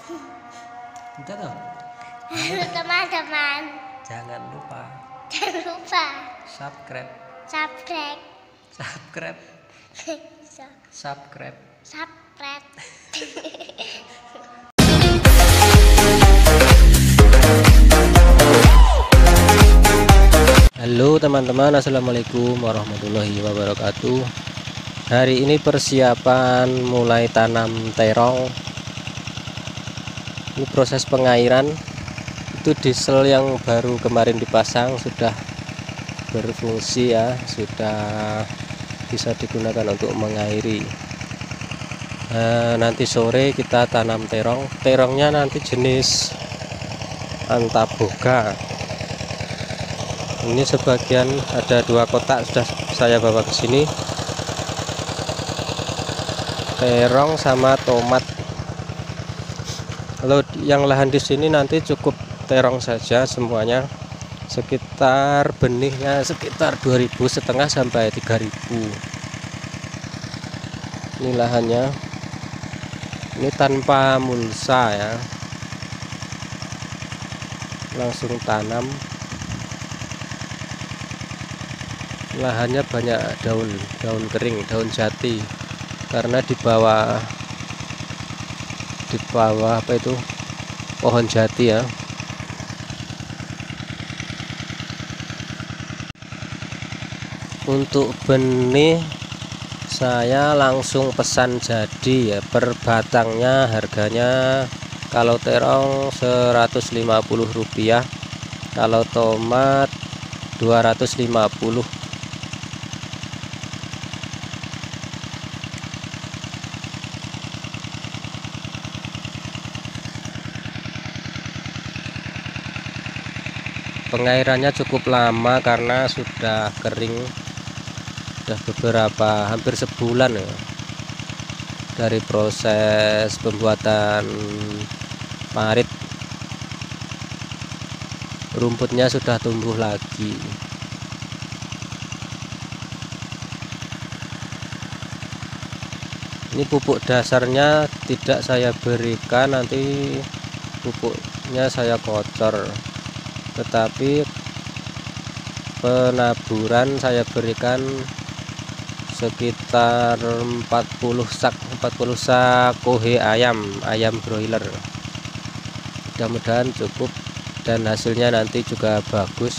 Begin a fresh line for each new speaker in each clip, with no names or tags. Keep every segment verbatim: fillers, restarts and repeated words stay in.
Udah toh?
Halo teman-teman,
Jangan lupa
jangan lupa
subscribe,
subscribe,
subscribe,
Su-
subscribe.
subscribe.
Halo teman-teman, assalamualaikum warahmatullahi wabarakatuh. Hari ini persiapan mulai tanam terong. Ini proses pengairan. Itu diesel yang baru kemarin dipasang sudah berfungsi ya, sudah bisa digunakan untuk mengairi. Nah, nanti sore kita tanam terong. Terongnya nanti jenis Antaboga. Ini sebagian ada dua kotak sudah saya bawa ke sini. Terong sama tomat. Kalau yang lahan di sini nanti cukup terong saja semuanya. Sekitar benihnya sekitar dua ribu setengah sampai tiga ribu. Ini lahannya. Ini tanpa mulsa ya. Langsung tanam. Lahannya banyak daun daun kering, daun jati, karena di bawah di bawah apa itu pohon jati ya. Untuk benih saya langsung pesan jadi ya, per batangnya harganya kalau terong seratus lima puluh rupiah, kalau tomat dua ratus lima puluh. Pengairannya cukup lama karena sudah kering, sudah beberapa hampir sebulan ya, dari proses pembuatan parit. Rumputnya sudah tumbuh lagi. Ini pupuk dasarnya tidak saya berikan, nanti pupuknya saya kocor, tetapi penaburan saya berikan sekitar empat puluh sak empat puluh sak kohe ayam ayam broiler. Mudah-mudahan cukup dan hasilnya nanti juga bagus.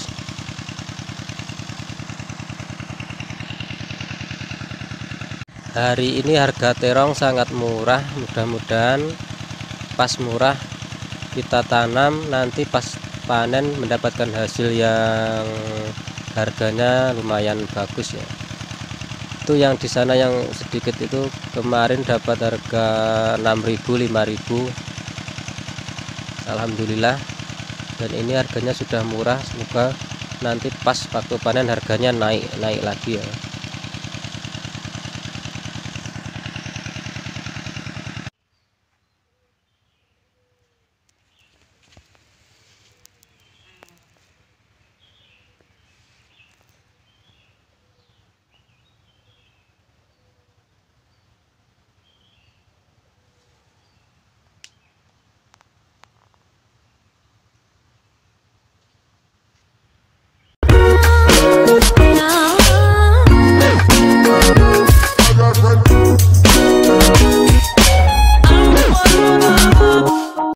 Hari ini harga terong sangat murah, mudah-mudahan pas murah kita tanam nanti pas panen mendapatkan hasil yang harganya lumayan bagus ya. Itu yang di sana yang sedikit itu kemarin dapat harga enam ribu lima ribu. Alhamdulillah. Dan ini harganya sudah murah, semoga nanti pas waktu panen harganya naik naik lagi ya.